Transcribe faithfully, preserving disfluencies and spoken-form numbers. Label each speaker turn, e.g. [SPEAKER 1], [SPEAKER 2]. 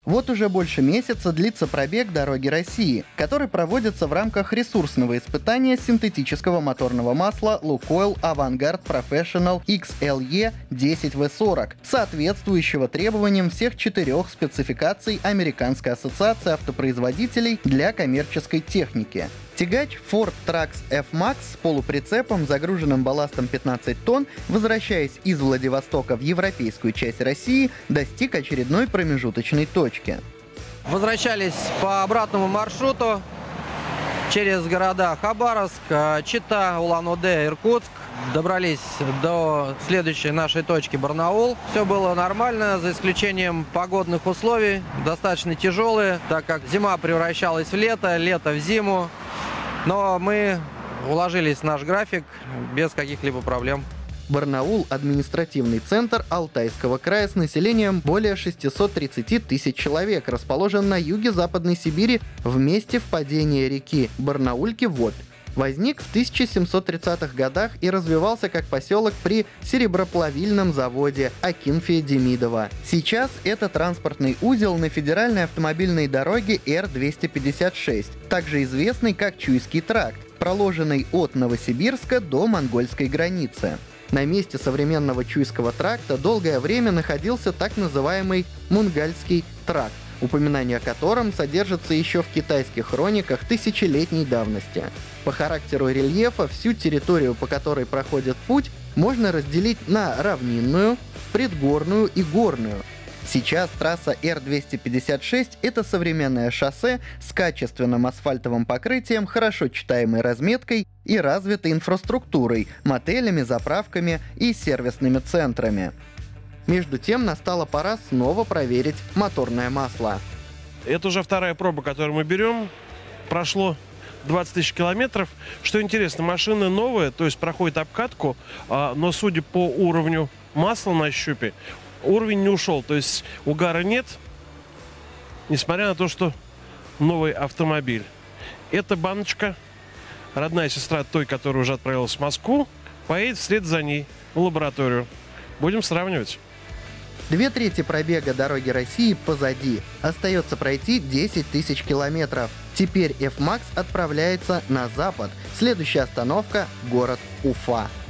[SPEAKER 1] Вот уже больше месяца длится пробег «Дороги России», который проводится в рамках ресурсного испытания синтетического моторного масла Lukoil Avangard Professional икс эл и десять ви сорок, соответствующего требованиям всех четырех спецификаций Американской ассоциации автопроизводителей для коммерческой техники. Тягач Ford Trucks F-Max с полуприцепом, загруженным балластом пятнадцать тонн, возвращаясь из Владивостока в европейскую часть России, достиг очередной промежуточной точки.
[SPEAKER 2] Возвращались по обратному маршруту через города Хабаровск, Чита, Улан-Удэ, Иркутск. Добрались до следующей нашей точки Барнаул. Все было нормально, за исключением погодных условий, достаточно тяжелые, так как зима превращалась в лето, лето в зиму. Но мы уложились в наш график без каких-либо проблем.
[SPEAKER 1] Барнаул – административный центр Алтайского края с населением более шестисот тридцати тысяч человек, расположен на юге Западной Сибири в месте впадения реки Барнаульки в Обь. Возник в тысяча семьсот тридцатых годах и развивался как поселок при сереброплавильном заводе Акинфея Демидова. Сейчас это транспортный узел на федеральной автомобильной дороге Р двести пятьдесят шесть, также известный как Чуйский тракт, проложенный от Новосибирска до монгольской границы. На месте современного Чуйского тракта долгое время находился так называемый Мунгальский тракт, упоминание о котором содержится еще в китайских хрониках тысячелетней давности. По характеру рельефа всю территорию, по которой проходит путь, можно разделить на равнинную, предгорную и горную. Сейчас трасса Р двести пятьдесят шесть – это современное шоссе с качественным асфальтовым покрытием, хорошо читаемой разметкой и развитой инфраструктурой, мотелями, заправками и сервисными центрами. Между тем, настала пора снова проверить моторное масло.
[SPEAKER 3] Это уже вторая проба, которую мы берем. Прошло двадцать тысяч километров. Что интересно, машина новая, то есть проходит обкатку, но судя по уровню масла на щупе, уровень не ушел, то есть угара нет, несмотря на то, что новый автомобиль. Эта баночка, родная сестра той, которая уже отправилась в Москву, поедет вслед за ней в лабораторию. Будем сравнивать.
[SPEAKER 1] Две трети пробега «Дороги России» позади. Остается пройти десять тысяч километров. Теперь F-Max отправляется на запад. Следующая остановка – город Уфа.